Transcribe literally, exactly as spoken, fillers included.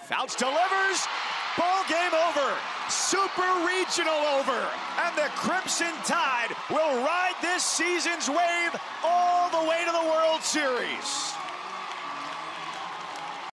Fouts delivers. Ball game over. Super Regional over. And the Crimson Tide will ride this season's wave all the way to the World Series.